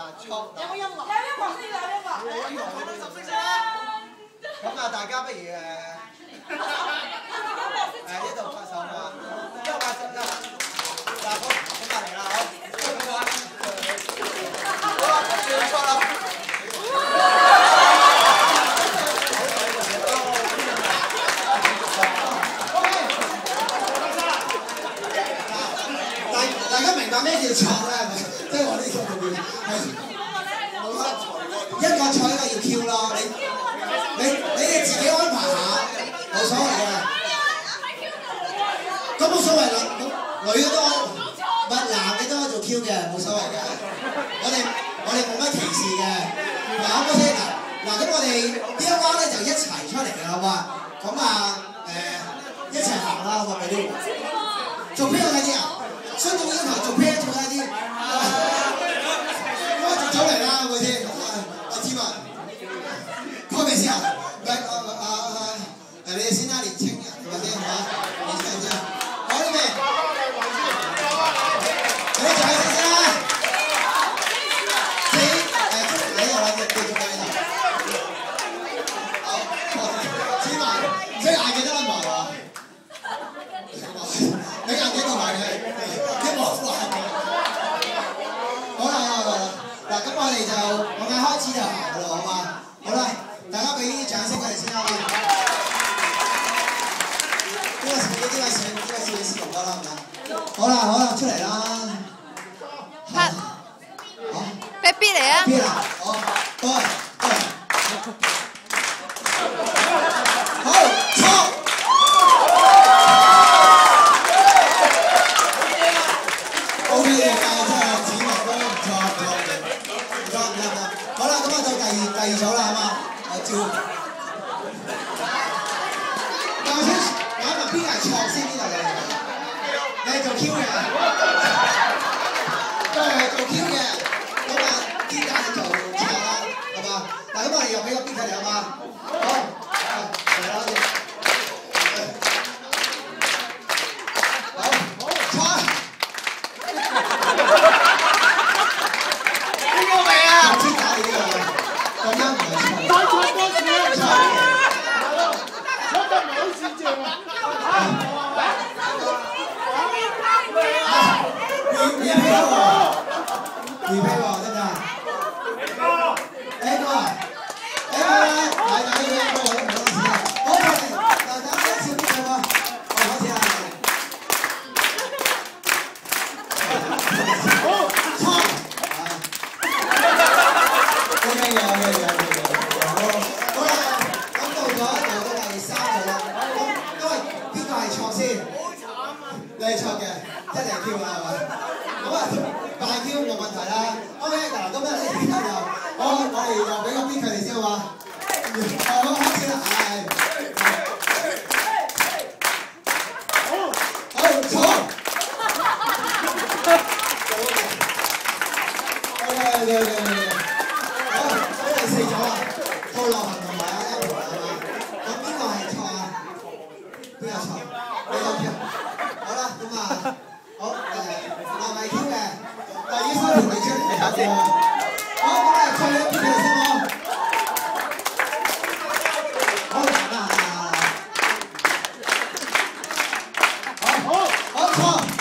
錯。 有冇音樂？ 有音樂先有音樂。 我以為佢哋十色先啦。咁啊，大家不如呢度拍手嘛，因為拍手啦。嗱，好，咁就嚟啦，好。好啦，跟住錯啦。大家明白咩叫錯咧？即係我呢個裏邊係一個錯一個要 Q 咯，你哋自己安排下，冇所謂嘅。咁冇所謂啦，女嘅都唔係男嘅都可以做 Q 嘅，冇所謂嘅。我哋冇乜歧視嘅。嗱，好唔好先？嗱，咁我哋呢一彎咧就一齊出嚟嘅，好嘛？咁啊一齊行啦，好嘛？俾啲做邊個快啲啊？相對要求做 pair 做快啲，我做咗嚟啦，係咪先？阿志文，開未先啊？你哋先啦，年青人係咪先？係嘛？年青人先，好呢邊，你哋做先啦。你又揾隻繼續繼續。好，志文，即係眼鏡得撚埋喎。你眼鏡同埋你。嗱，咁我哋就嗌開始就行噶啦，好嘛？好啦，大家俾啲掌聲佢哋先啦。呢個試用得啦，係咪？好啦，出嚟啦。 拍。Baby 嚟啊！ Baby 啦，好，過嚟。好，錯。OK 嘅，真係指紋都唔錯。好啦，咁我到第二組啦，好嘛？我照。但我想揾埋邊個係錯先呢度嘅？你係做 Q 嘅，都係做 Q 嘅。咁啊，邊間係做錯啦？係嘛？嗱，咁我哋又俾個邊佢哋，好嘛？好，嚟啦，好。二批喎，得唔得？誒哥，大家要一個好多次啊！好，嗱，大家一次邊個喎？開始啦！好，錯。OK 嘅。好啦，咁到咗第三組啦。因為邊個係錯先？你係錯嘅，一定 Q 啦，係嘛？咁啊，大 Q 冇問題啦。OK， 嗱，咁咧呢邊就我哋又俾個邊佢哋先好嘛？好，開始啦，係。好，錯。OK，好，所以第四組啊，高樂恒同埋阿 Apple 係嘛？咁邊個係錯啊？邊個錯？你有 Q？好啦，咁啊，好我係 Q 嘅。第二三條你出嚟搞掂啊！好，咁啊，再一邊佢哋先好。好難啊！好，錯。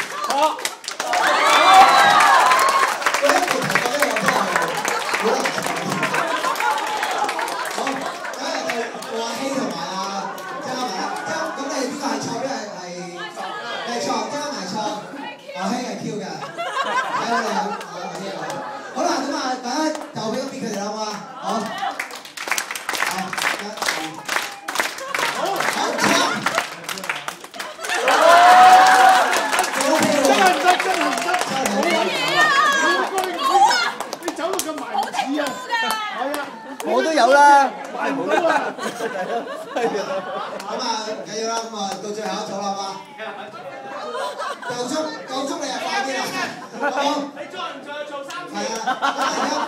我一條題目咧，我真係好難錯。好，咁就阿希同埋阿張埋啦。咁你哋邊個係錯？邊個係錯？張埋錯。阿希係 Q 嘅。好啦，咁啊，大家就俾個邊佢哋啦，好嘛？好，錯。真係唔得，你走到咁埋唔似啊！係啊，我都有啦，埋唔到啊！咁啊，唔緊要啦，咁啊，到最後一組啦，好嘛？夠鐘你啊，快啲啦！好，你再唔再做3次？係啊，